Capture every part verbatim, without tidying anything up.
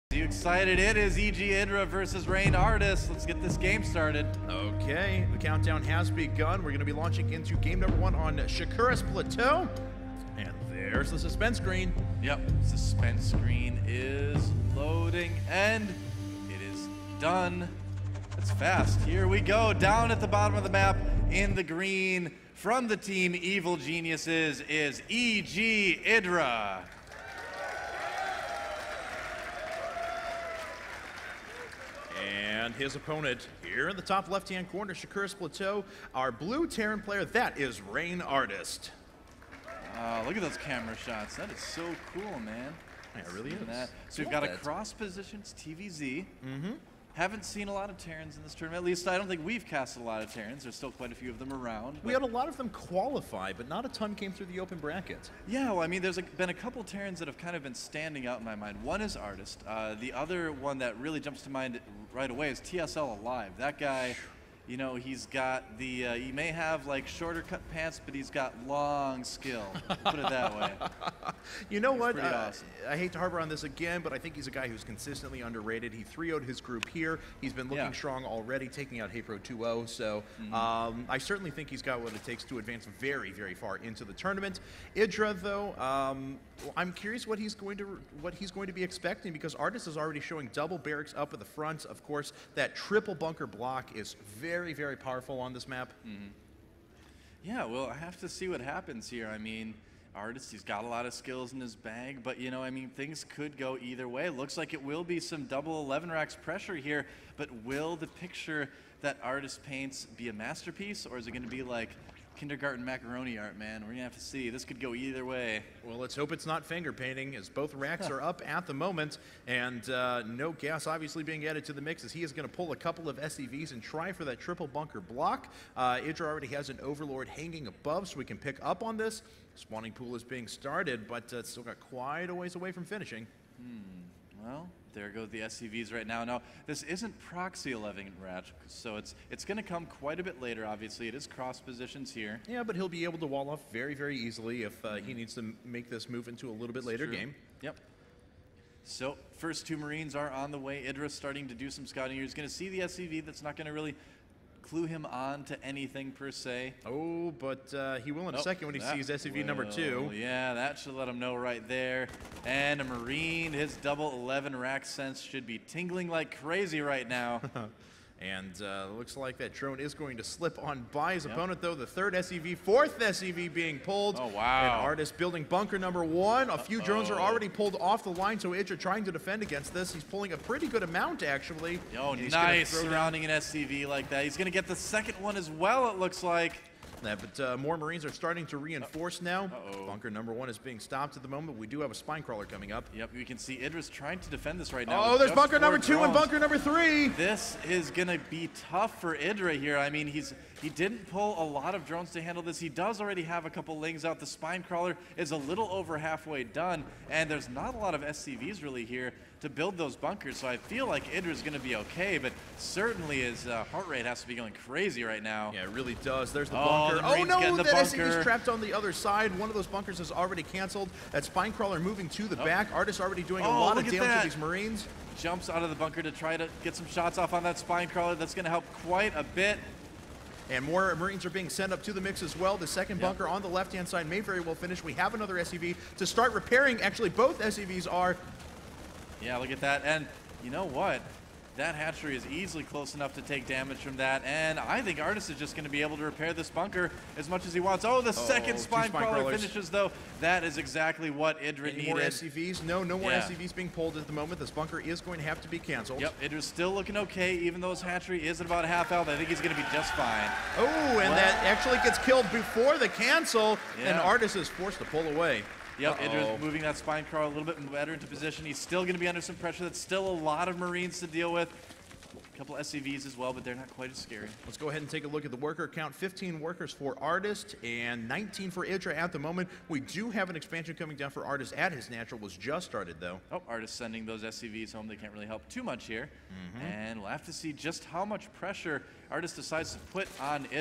You excited? It is E G Idra versus Rain Artist. Let's get this game started. Okay, the countdown has begun. We're going to be launching into game number one on Shakuras Plateau. And there's the suspense screen. Yep, suspense screen is loading, and it is done. That's fast. Here we go, down at the bottom of the map in the green from the team Evil Geniuses is E G Idra. And his opponent here in the top left-hand corner, Shakuras Plateau, our blue Terran player, that is Rain Artist. Uh, look at those camera shots. That is so cool, man. Yeah, it really is. That. So we've got a cross positions T V Z. Mm-hmm. Haven't seen a lot of Terrans in this tournament. At least I don't think we've casted a lot of Terrans. There's still quite a few of them around. We had a lot of them qualify, but not a ton came through the open bracket. Yeah, well, I mean, there's a, been a couple Terrans that have kind of been standing out in my mind. One is Artist. Uh, the other one that really jumps to mind right away is T S L Alive. That guy, you know, he's got the, uh, he may have like shorter cut pants, but he's got long skill. Put it that way. You know He's what? pretty Uh, awesome. I hate to harbor on this again, but I think he's a guy who's consistently underrated. He three oh'd his group here. He's been looking Yeah. strong already, taking out HeyPro two oh. So Mm-hmm. um, I certainly think he's got what it takes to advance very, very far into the tournament. Idra, though, um, I'm curious what he's going to what he's going to be expecting, because Artist is already showing double barracks up at the front. Of course, that triple bunker block is very, very powerful on this map. Mm-hmm. Yeah, well, I have to see what happens here. I mean, Artist, he's got a lot of skills in his bag, but, you know, I mean, things could go either way. Looks like it will be some double eleven racks pressure here, but will the picture that Artist paints be a masterpiece, or is it going to be like kindergarten macaroni art, man? We're going to have to see. This could go either way. Well, let's hope it's not finger painting, as both racks are up at the moment, and uh, no gas obviously being added to the mix, as he is going to pull a couple of S C Vs and try for that triple bunker block. Uh, Idra already has an Overlord hanging above, so we can pick up on this. Spawning pool is being started, but uh, it's still got quite a ways away from finishing. Hmm. Well, there go the S C Vs right now. Now, this isn't proxy eleven rack, so it's it's going to come quite a bit later, obviously. It is cross positions here. Yeah, but he'll be able to wall off very, very easily if uh, he needs to make this move into a little bit later True. game. Yep. So, first two Marines are on the way. Idra's starting to do some scouting here. He's going to see the S C V. That's not going to really clue him on to anything per se. Oh, but uh, he will in a Nope, second when he that sees S C V number will- two. Yeah, that should let him know right there. And a Marine, his double eleven rack sense should be tingling like crazy right now. And uh, looks like that drone is going to slip on by his Yep. opponent, though. The third S C V, fourth S C V being pulled. Oh, wow. And Artist building bunker number one. A few drones are Uh-oh. already pulled off the line, so Idra trying to defend against this. He's pulling a pretty good amount, actually. Oh, And he's gonna nice throw down- surrounding an S C V like that. He's going to get the second one as well, it looks like. Yeah, but uh, more Marines are starting to reinforce now. Uh-oh. Bunker number one is being stopped at the moment. We do have a spine crawler coming up. Yep, you can see Idra's trying to defend this right now. Oh, with there's just bunker four number two and drones. bunker number three. This is going to be tough for Idra here. I mean, he's he didn't pull a lot of drones to handle this. He does already have a couple lings out. The spine crawler is a little over halfway done, and there's not a lot of S C Vs really here to build those bunkers, so I feel like Idra's going to be okay, but certainly his uh, heart rate has to be going crazy right now. Yeah, it really does. There's the Oh, bunker. the Oh, Marine's no, getting the that S C V's bunker. trapped on the other side. One of those bunkers is already canceled. That spine crawler moving to the Oh. back. Artist already doing a Oh, lot look of at damage that. to these Marines. Jumps out of the bunker to try to get some shots off on that spine crawler. That's going to help quite a bit. And more Marines are being sent up to the mix as well. The second Yep. bunker on the left-hand side may very well finish. We have another S C V to start repairing. Actually, both S C Vs are. Yeah, look at that. And you know what? That hatchery is easily close enough to take damage from that. And I think Artist is just going to be able to repair this bunker as much as he wants. Oh, the second two spine, spine crawler crawlers. finishes, though. That is exactly what Idra Any more needed. S C Vs? No, no more Yeah. S C Vs being pulled at the moment. This bunker is going to have to be canceled. Yep, Idra's still looking okay, even though his hatchery is at about half health. I think he's going to be just fine. Oh, and Well- that actually gets killed before the cancel, and Yeah. Artist is forced to pull away. Yep, Uh-oh. Idra's moving that spine crawler a little bit better into position. He's still going to be under some pressure. That's still a lot of Marines to deal with. A couple S C Vs as well, but they're not quite as scary. Let's go ahead and take a look at the worker count. fifteen workers for Artist and nineteen for Idra at the moment. We do have an expansion coming down for Artist at his natural. Was just started, though. Oh, Artist sending those S C Vs home. They can't really help too much here. Mm-hmm. And we'll have to see just how much pressure Artist decides to put on Idra.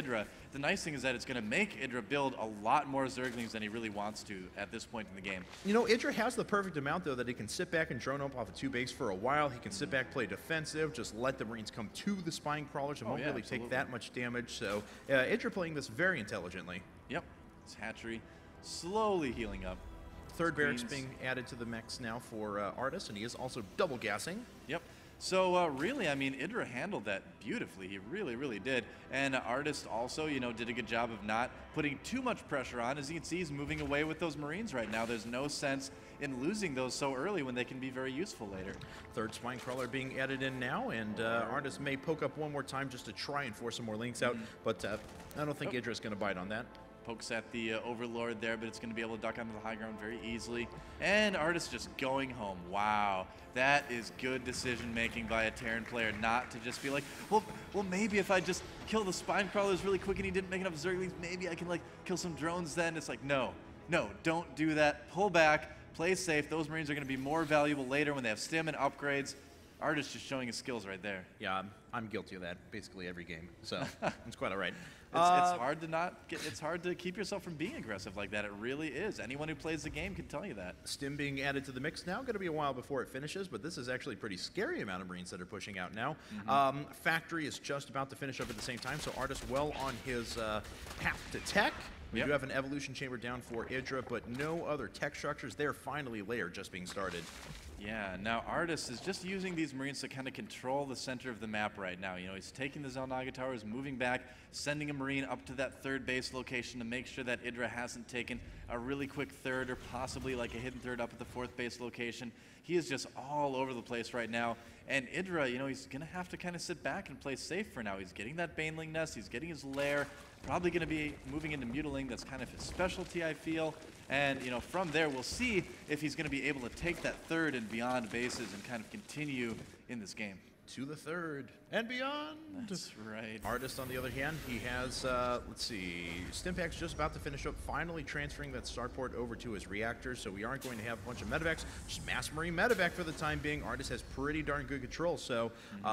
the nice thing is that it's going to make Idra build a lot more Zerglings than he really wants to at this point in the game. You know, Idra has the perfect amount, though, that he can sit back and drone up off a two base for a while. He can sit back, play defensive, just let the Marines come to the Spine Crawlers and Oh, won't yeah, really absolutely. take that much damage. So, uh, Idra playing this very intelligently. Yep, his hatchery slowly healing up. Third barracks Queens. being added to the mix now for uh, Artis, and he is also double gassing. Yep. So uh, really, I mean, Idra handled that beautifully. He really, really did. And uh, Artist also, you know, did a good job of not putting too much pressure on. As you can see, he's moving away with those Marines right now. There's no sense in losing those so early when they can be very useful later. Third Spine Crawler being added in now, and uh, Artis may poke up one more time just to try and force some more links out, but uh, I don't think Oh. Idra's going to bite on that. Pokes at the uh, Overlord there, but it's going to be able to duck onto the high ground very easily. And Artist just going home. Wow, that is good decision making by a Terran player, not to just be like, well, well, maybe if I just kill the Spine Crawlers really quick and he didn't make enough Zerglings, maybe I can like kill some drones then. It's like, no, no, don't do that. Pull back, play safe. Those Marines are going to be more valuable later when they have stim and upgrades. Artist just showing his skills right there. Yeah, I'm, I'm guilty of that basically every game, so it's quite all right. It's, Uh, it's hard to not get, it's hard to keep yourself from being aggressive like that. It really is. Anyone who plays the game can tell you that. Stim being added to the mix now. Going to be a while before it finishes, but this is actually a pretty scary amount of Marines that are pushing out now. Mm-hmm. Um, Factory is just about to finish up at the same time, so Artis well on his uh, path to tech. We Yep. do have an evolution chamber down for Idra, but no other tech structures. They're finally layered, just being started. Yeah, now Artis is just using these Marines to kind of control the center of the map right now. You know, he's taking the Xel'Naga Towers, moving back, sending a Marine up to that third base location to make sure that Idra hasn't taken a really quick third or possibly like a hidden third up at the fourth base location. He is just all over the place right now. And Idra, you know, he's going to have to kind of sit back and play safe for now. He's getting that Baneling nest, he's getting his lair, probably going to be moving into Mutiling. That's kind of his specialty, I feel. And, you know, from there, we'll see if he's going to be able to take that third and beyond bases and kind of continue in this game. To the third and beyond. That's right. Artist, on the other hand, he has, uh, let's see, Stimpak's just about to finish up, finally transferring that starport over to his reactors, so we aren't going to have a bunch of medevacs, just mass marine medevac for the time being. Artist has pretty darn good control, so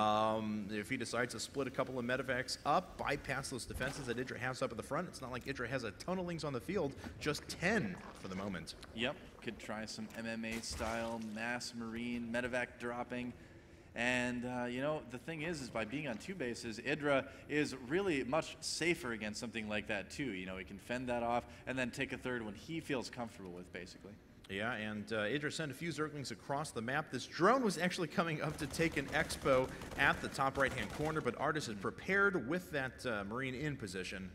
um, if he decides to split a couple of medevacs up, bypass those defenses that Idra has up at the front, it's not like Idra has a ton of links on the field, just ten for the moment. Yep, could try some M M A style mass marine medevac dropping. And, uh, you know, the thing is, is by being on two bases, Idra is really much safer against something like that, too. You know, he can fend that off and then take a third when he feels comfortable with, basically. Yeah, and uh, Idra sent a few Zerglings across the map. This drone was actually coming up to take an expo at the top right-hand corner, but Artis is prepared with that uh, Marine in position.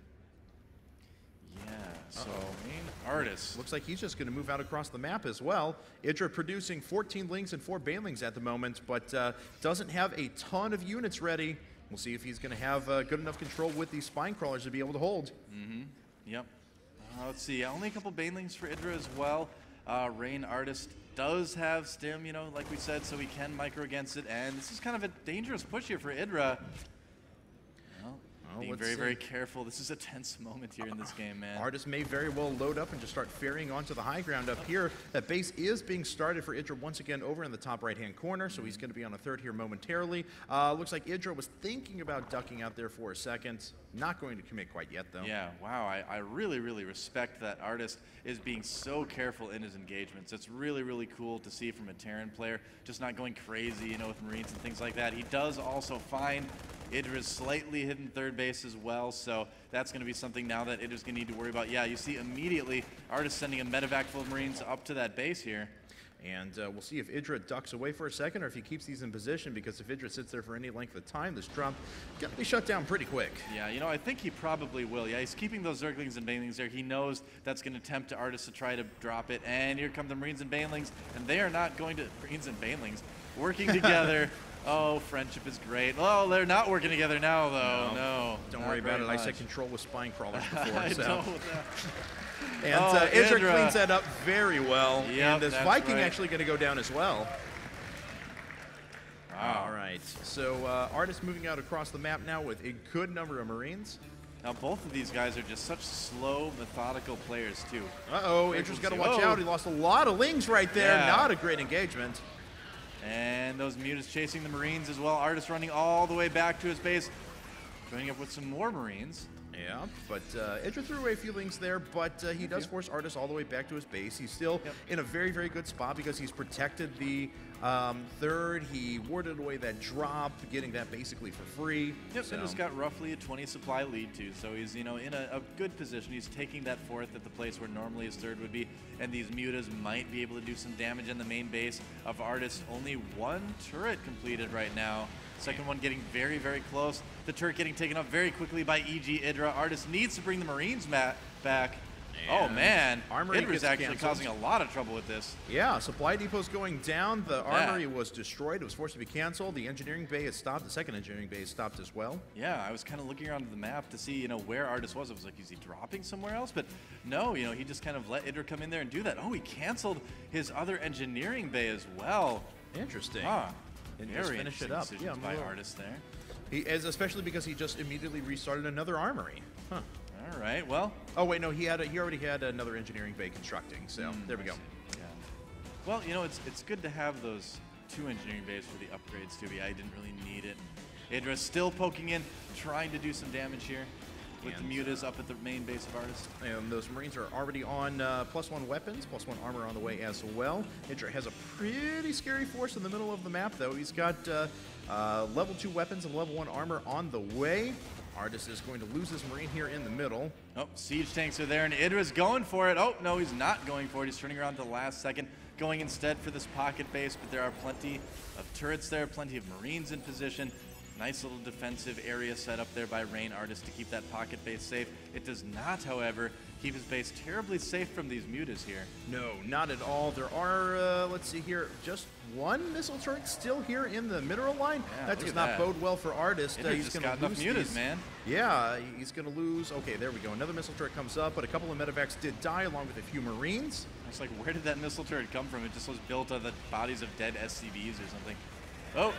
Yeah, so, main Artist. Looks like he's just going to move out across the map as well. Idra producing fourteen links and four banelings at the moment, but uh, doesn't have a ton of units ready. We'll see if he's going to have uh, good enough control with these Spine Crawlers to be able to hold. Mm-hmm. Yep. Uh, let's see. Only a couple Banelings for Idra as well. Uh, Rain Artist does have Stim, you know, like we said, so he can micro against it. And this is kind of a dangerous push here for Idra. Well, Well, being let's very, see. very careful. This is a tense moment here in this game, man. Artist may very well load up and just start ferrying onto the high ground up here. That base is being started for Idra once again over in the top right-hand corner, so he's going to be on a third here momentarily. Uh, looks like Idra was thinking about ducking out there for a second. Not going to commit quite yet, though. Yeah, wow, I, I really, really respect that Artist is being so careful in his engagements. It's really, really cool to see from a Terran player, just not going crazy, you know, with Marines and things like that. He does also find Idra's slightly hidden third base as well, so that's going to be something now that Idra's going to need to worry about. Yeah, you see immediately Artist sending a medevac full of Marines up to that base here. And uh, we'll see if Idra ducks away for a second or if he keeps these in position, because if Idra sits there for any length of time, this drop going to be shut down pretty quick. Yeah, you know, I think he probably will. Yeah, he's keeping those Zerglings and Banelings there. He knows that's going to tempt Artist to try to drop it. And here come the Marines and Banelings, and they are not going to, Marines and Banelings, working together. Oh, friendship is great. Oh, they're not working together now, though. No. no Don't not worry about very it. much. I said control with Spine Crawlers before. I so. know that. And Oh, uh, Idra Idra. cleans that up very well. Yep, and this that's Viking right. actually going to go down as well. Wow. All right. So uh, Artist moving out across the map now with a good number of Marines. Now, both of these guys are just such slow, methodical players, too. Uh-oh, Very Idra's cool got to to see. watch Oh. out. He lost a lot of lings right there. Yeah. Not a great engagement. And those mutants chasing the Marines as well. Artist running all the way back to his base, joining up with some more Marines. Yeah, but uh, Idra threw away a few links there, but uh, he does force Artis all the way back to his base. He's still Yep. in a very, very good spot because he's protected the um, third. He warded away that drop, getting that basically for free. Yep, so. and he's got roughly a twenty supply lead too, so he's, you know, in a, a good position. He's taking that fourth at the place where normally his third would be, and these mutas might be able to do some damage in the main base of Artis. Only one turret completed right now. Second one getting very, very close. The turret getting taken up very quickly by E G Idra. Artis needs to bring the Marines mat back. Oh And man, Armory Idra's gets actually canceled. causing a lot of trouble with this. Yeah, supply depot's going down. The Yeah. armory was destroyed. It was forced to be canceled. The engineering bay has stopped. The second engineering bay has stopped as well. Yeah, I was kind of looking around the map to see, you know, where Artis was. I was like, is he dropping somewhere else? But no, you know, he just kind of let Idra come in there and do that. Oh, he canceled his other engineering bay as well. Interesting. Ah, And just very finish it interesting up. decisions Yeah, by well- Artis there. He is, especially because he just immediately restarted another armory. Huh. All right, well. Oh wait, no, he had a, he already had another engineering bay constructing. So mm, there we I go. see. Yeah. Well, you know, it's it's good to have those two engineering bays for the upgrades too. But I didn't really need it. Idra's still poking in, trying to do some damage here with And, the mutas up at the main base of Artis. And those Marines are already on uh, plus one weapons, plus one armor on the way as well. Idra has a pretty scary force in the middle of the map, though. He's got uh, uh, level two weapons and level one armor on the way. Artis is going to lose his Marine here in the middle. Oh, siege tanks are there, and Idra's going for it. Oh, no, he's not going for it. He's turning around to the last second, going instead for this pocket base, but there are plenty of turrets there, plenty of Marines in position. Nice little defensive area set up there by Rain Artis to keep that pocket base safe. It does not, however, keep his base terribly safe from these mutas here. No, not at all. There are, uh, let's see here, just one missile turret still here in the mineral line. Yeah, that look does at not that. bode well for Artis. Idra he's just going got to enough lose mutas, these. man. Yeah, he's going to lose. Okay, there we go. Another missile turret comes up, but a couple of medevacs did die along with a few Marines. It's like, where did that missile turret come from? It just was built of the bodies of dead S C Vs or something. Oh,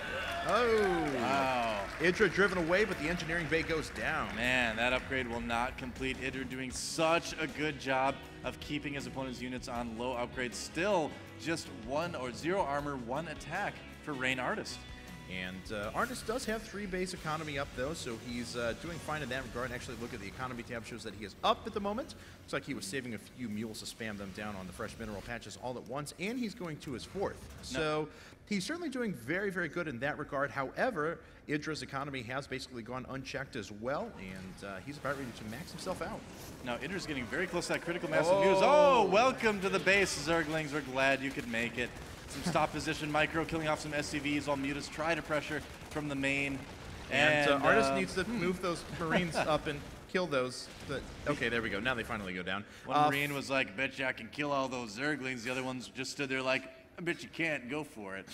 Oh, wow. Idra driven away, but the engineering bay goes down. Man, that upgrade will not complete. Idra doing such a good job of keeping his opponent's units on low upgrades. Still just one or zero armor, one attack for Rain Artist. And uh, Artis does have three base economy up, though, so he's uh, doing fine in that regard. Actually, look at the economy tab, shows that he is up at the moment. Looks like he was saving a few mules to spam them down on the fresh mineral patches all at once, and he's going to his fourth. So he's certainly doing very, very good in that regard. However, Idra's economy has basically gone unchecked as well, and uh, he's about ready to max himself out. Now, Idra's getting very close to that critical mass of Oh. mutas. Oh, welcome to the base, Zerglings. We're glad you could make it. Some stop position micro, killing off some S C Vs while mutas try to pressure from the main. And, uh, Artis uh, needs to move those Marines up and kill those. The, okay, there we go. Now they finally go down. One Uh, Marine was like, bet you I can kill all those Zerglings. The other ones just stood there like, I bet you can't, go for it.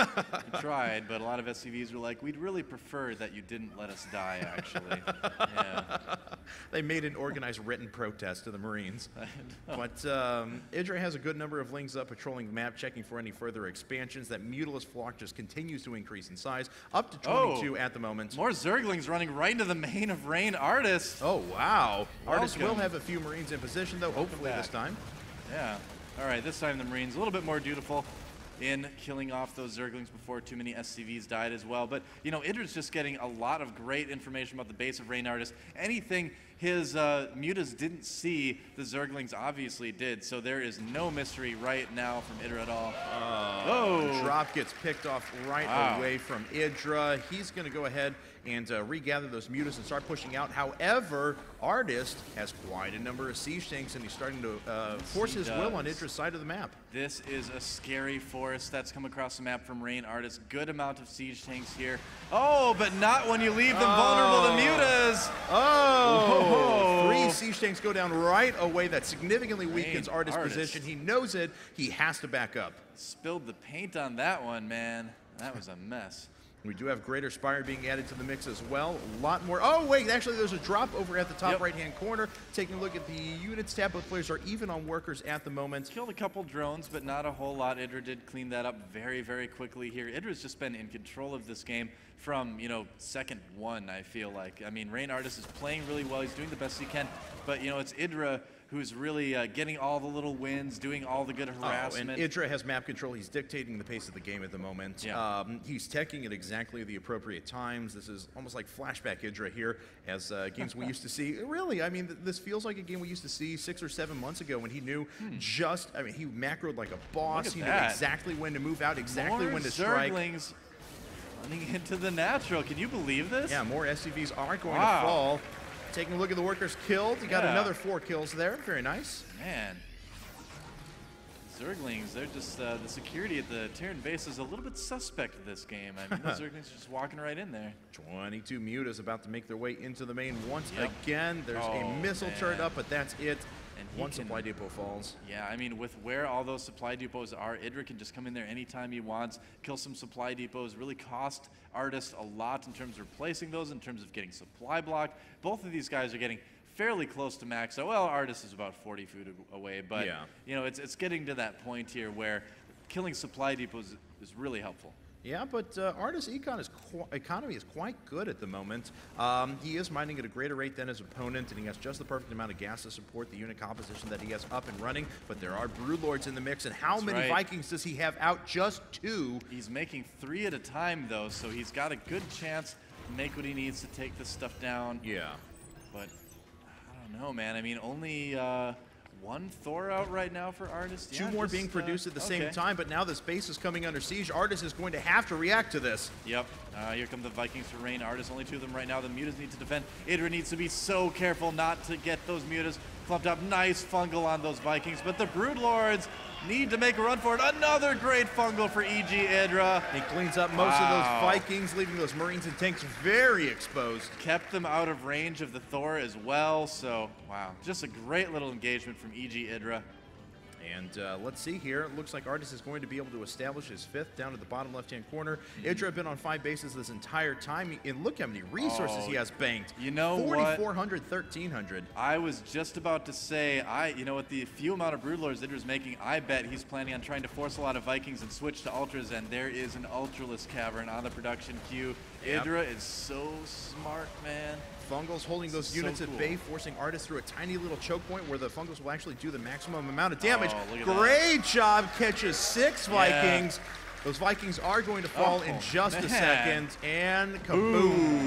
I tried, but a lot of S C Vs were like, we'd really prefer that you didn't let us die, actually. Yeah. They made an organized written protest to the Marines. But um, Idra has a good number of lings up patrolling the map, checking for any further expansions. That Mutilus flock just continues to increase in size, up to twenty-two Oh, at the moment. More Zerglings running right into the main of Rain Artist. Oh, wow. Artis will Welcome. have a few Marines in position, though, hopefully back. this time. Yeah. All right, this time the Marines a little bit more dutiful in killing off those Zerglings before too many S C Vs died as well. But, you know, Idra's just getting a lot of great information about the base of Rain Artist. Anything his uh, mutas didn't see, the Zerglings obviously did. So there is no mystery right now from Idra at all. Oh, Drop gets picked off right Wow. away from Idra. He's going to go ahead and uh, regather those mutas and start pushing out. However, Artist has quite a number of siege tanks, and he's starting to uh, force he his will on does. Idra's side of the map. This is a scary forest that's come across the map from Rain Artist. Good amount of siege tanks here. Oh, but not when you leave them vulnerable to mutas. Oh! Whoa. Three siege tanks go down right away. That significantly weakens Rain Artist's Artist. position. He knows it. He has to back up. Spilled the paint on that one, man. That was a mess. We do have Greater Spire being added to the mix as well. A lot more. Oh, wait, actually, there's a drop over at the top Yep. right-hand corner. Taking a look at the units tab, both players are even on workers at the moment. Killed a couple drones, but not a whole lot. Idra did clean that up very, very quickly here. Idra's just been in control of this game from, you know, second one, I feel like. I mean, Rain Artist is playing really well. He's doing the best he can. But, you know, it's Idra who's really uh, getting all the little wins, doing all the good harassment. Oh, and Idra has map control. He's dictating the pace of the game at the moment. Yeah. Um, he's teching at exactly the appropriate times. This is almost like flashback Idra here, as uh, games we used to see. Really, I mean, th this feels like a game we used to see six or seven months ago when he knew hmm. just, I mean, he macroed like a boss. He that. knew exactly when to move out, exactly More when to strike. Zerglings running into the natural. Can you believe this? Yeah, more S C Vs are going wow. to fall. Taking a look at the workers killed. He got yeah. another four kills there. Very nice. Man. Zerglings, they're just, uh, the security at the Terran base is a little bit suspect of this game. I mean, those Zerglings are just walking right in there. twenty-two mutas about to make their way into the main once yep. again. There's oh, a missile man. turret up, but that's it. And One can, supply depot falls. Yeah, I mean, with where all those supply depots are, Idra can just come in there anytime he wants, kill some supply depots, really cost Artist a lot in terms of replacing those, in terms of getting supply block. Both of these guys are getting fairly close to max. So, well, Artist is about forty food away, but yeah. you know, it's it's getting to that point here where killing supply depots is really helpful. Yeah, but uh, Artist econ is economy is quite good at the moment. Um, he is mining at a greater rate than his opponent, and he has just the perfect amount of gas to support the unit composition that he has up and running. But there are Broodlords in the mix, and how That's many right. Vikings does he have out? Just two. He's making three at a time, though, so he's got a good chance to make what he needs to take this stuff down. Yeah. But I don't know, man. I mean, only uh, one Thor out right now for Artist. Two yeah, more just, being produced uh, at the okay. same time, but now this base is coming under siege. Artist is going to have to react to this. Yep. Uh, here come the Vikings to rain. Artist, only two of them right now. The mutas need to defend. Idra needs to be so careful not to get those mutas clumped up. Nice fungal on those Vikings, but the Broodlords need to make a run for it. Another great fungal for E G Idra. He cleans up most wow. of those Vikings, leaving those Marines and tanks very exposed. Kept them out of range of the Thor as well, so wow. Just a great little engagement from E G Idra. And uh, let's see here. It looks like Artist is going to be able to establish his fifth down at the bottom left-hand corner. Mm-hmm. Idra have been on five bases this entire time. And look how many resources oh, he has banked. You know forty-four hundred, thirteen hundred. I was just about to say, I, you know, with the few amount of Broodlords Idra's making, I bet he's planning on trying to force a lot of Vikings and switch to Ultras, and there is an Ultralisk Cavern on the production queue. Yep. Idra is so smart, man. Fungals holding those so units cool. at bay, forcing Artist through a tiny little choke point where the Fungals will actually do the maximum amount of damage. Oh, look at Great that. job, catches six Yeah. Vikings. Those Vikings are going to fall oh, in just man. a second, and kaboom. Ooh.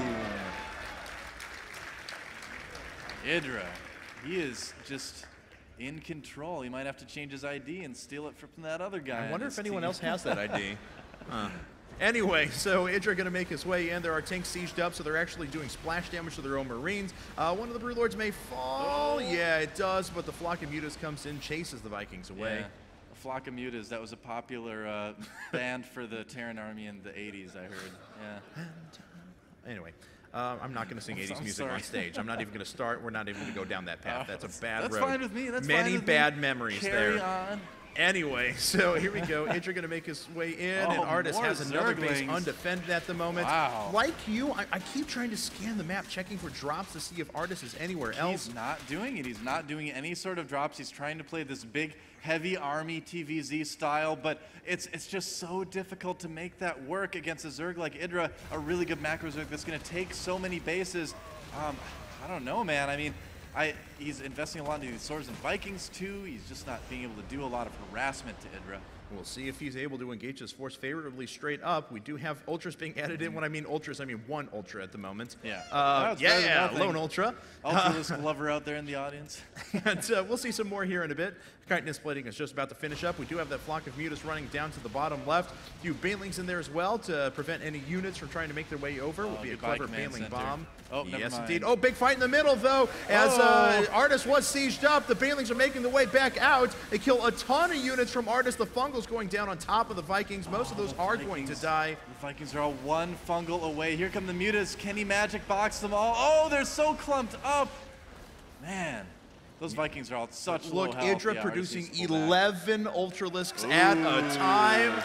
Idra, he is just in control. He might have to change his I D and steal it from that other guy. I wonder on if his anyone team. else has that I D. Huh. Anyway, so Idra going to make his way in. There are tanks sieged up, so they're actually doing splash damage to their own Marines. Uh, one of the Broodlords may fall. Oh. Yeah, it does, but the flock of mutas comes in, chases the Vikings away. Yeah. A flock of mutas, that was a popular uh, band for the Terran army in the eighties, I heard. Yeah. Anyway, uh, I'm not going to sing eighties I'm music sorry. on stage. I'm not even going to start. We're not even going to go down that path. That's a bad That's road. fine with me. That's Many fine with bad me. memories Carry there. on. Anyway, so here we go. Idra going to make his way in, Oh, and Artist more has another base Zerglings. undefended at the moment. Wow. Like you, I, I keep trying to scan the map, checking for drops to see if Artist is anywhere else. He's not doing it. He's not doing any sort of drops. He's trying to play this big, heavy army T V Z style, but it's it's just so difficult to make that work against a Zerg like Idra, a really good macro Zerg that's going to take so many bases. Um, I don't know, man. I mean, I, he's investing a lot into these swords and Vikings too. He's just not being able to do a lot of harassment to Idra. We'll see if he's able to engage his force favorably straight up. We do have Ultras being added in. When I mean Ultras, I mean one Ultra at the moment. Yeah. Uh, That's better than yeah, nothing. Lone Ultra. Ultralisk lover out there in the audience. And uh, we'll see some more here in a bit. Chitinous plating is just about to finish up. We do have that flock of mutas running down to the bottom left. A few banelings in there as well to prevent any units from trying to make their way over. Oh, Will be a goodbye, clever Command baneling Center. bomb. Oh, never yes, mind. indeed. Oh, big fight in the middle, though, as uh, Oh. Artist was sieged up. The banelings are making their way back out. They kill a ton of units from Artist. The Fungals going down on top of the Vikings. Most of those the are going to Vikings. die. The Vikings are all one fungal away. Here come the mutas. Can he magic box them all? Oh, they're so clumped up. Man, those Vikings are all such Look, low health. Idra Yeah, producing Artist needs to pull back. eleven Ultralisks at a time.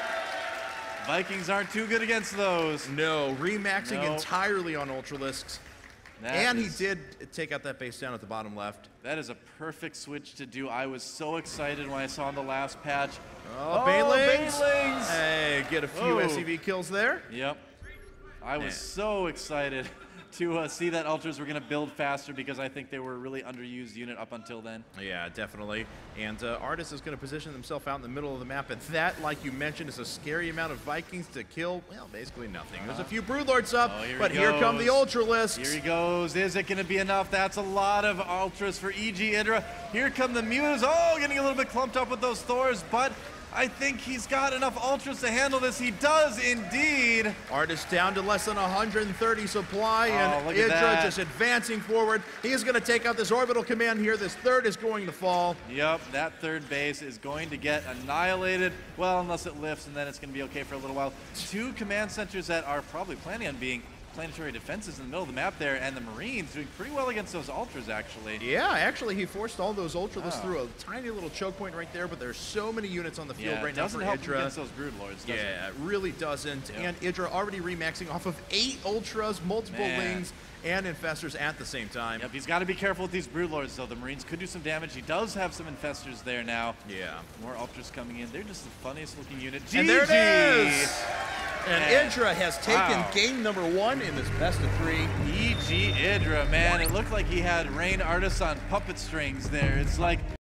Vikings aren't too good against those. No, remaxing No. entirely on Ultralisks. That And is- he did take out that base down at the bottom left. That is a perfect switch to do. I was so excited when I saw in the last patch. Oh, Banelings. Banelings! Hey, get a few Oh. S C V kills there. Yep. I was Man. so excited to uh, see that Ultras were going to build faster because I think they were a really underused unit up until then. Yeah, definitely. And uh, Artis is going to position himself out in the middle of the map, and that, like you mentioned, is a scary amount of Vikings to kill. Well, basically nothing. There's a few Broodlords up, Oh, here he but here come the goes. Ultralisks. Here he goes. Is it going to be enough? That's a lot of Ultras for E G Idra. Here come the Muse. Oh, getting a little bit clumped up with those Thors, but I think he's got enough Ultras to handle this. He does indeed. Artis down to less than one hundred thirty supply, Oh, and look at Idra that. just advancing forward. He is going to take out this orbital command here. This third is going to fall. Yep, that third base is going to get annihilated. Well, unless it lifts, and then it's going to be okay for a little while. Two command centers that are probably planning on being planetary defenses in the middle of the map there, and the Marines doing pretty well against those Ultras, actually. Yeah, actually, he forced all those Ultralisks Oh. through a tiny little choke point right there, but there's so many units on the field Yeah, right it now doesn't for help Idra. against those Broodlords, does it? Yeah, it really doesn't. Yeah. And Idra already remaxing off of eight Ultras, multiple Man. Lings, and Infestors at the same time. Yep, he's got to be careful with these Broodlords, though. The Marines could do some damage. He does have some Infestors there now. Yeah. More Ultras coming in. They're just the funniest looking unit. And there it G G! is! And Man. Idra has taken Wow. game number one in this best of three. E G Idra, man. It looked like he had Rain Artis on puppet strings there. It's like